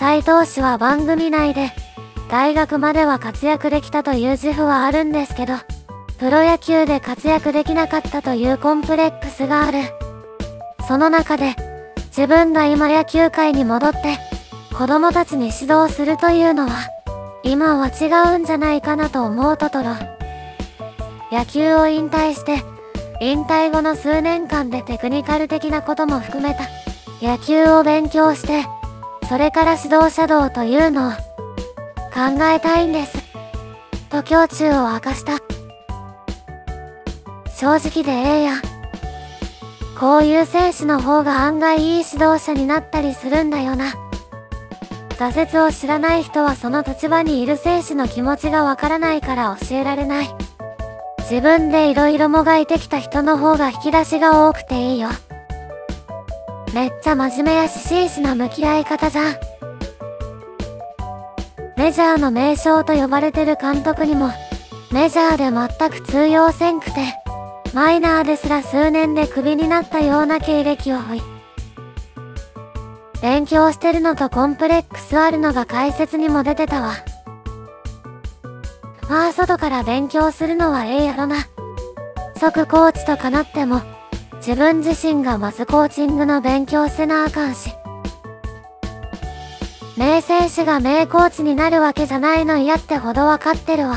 斉藤氏は番組内で、大学までは活躍できたという自負はあるんですけど、プロ野球で活躍できなかったというコンプレックスがある。その中で、自分が今野球界に戻って、子供たちに指導するというのは、今は違うんじゃないかなと思うととろ。野球を引退して、引退後の数年間でテクニカル的なことも含めた、野球を勉強して、それから指導者道というのを、考えたいんです。と胸中を明かした。正直でええや。こういう選手の方が案外いい指導者になったりするんだよな。挫折を知らない人はその立場にいる選手の気持ちがわからないから教えられない。自分でいろいろもがいてきた人の方が引き出しが多くていいよ。めっちゃ真面目やし真摯な向き合い方じゃん。メジャーの名将と呼ばれてる監督にも、メジャーで全く通用せんくて、マイナーですら数年でクビになったような経歴を追い。勉強してるのとコンプレックスあるのが解説にも出てたわ。まあ外から勉強するのはええやろな。即コーチとかなっても、自分自身がまずコーチングの勉強せなあかんし。名選手が名コーチになるわけじゃないの嫌ってほどわかってるわ。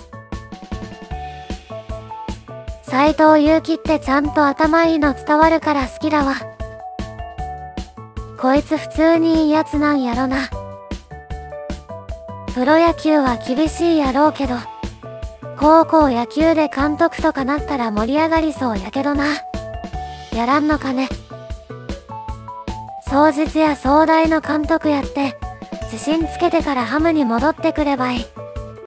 斉藤佑樹ってちゃんと頭いいの伝わるから好きだわ。こいつ普通にいいやつなんやろな。プロ野球は厳しいやろうけど、高校野球で監督とかなったら盛り上がりそうやけどな。やらんのかね。双日や総大の監督やって、自信つけてからハムに戻ってくればいい。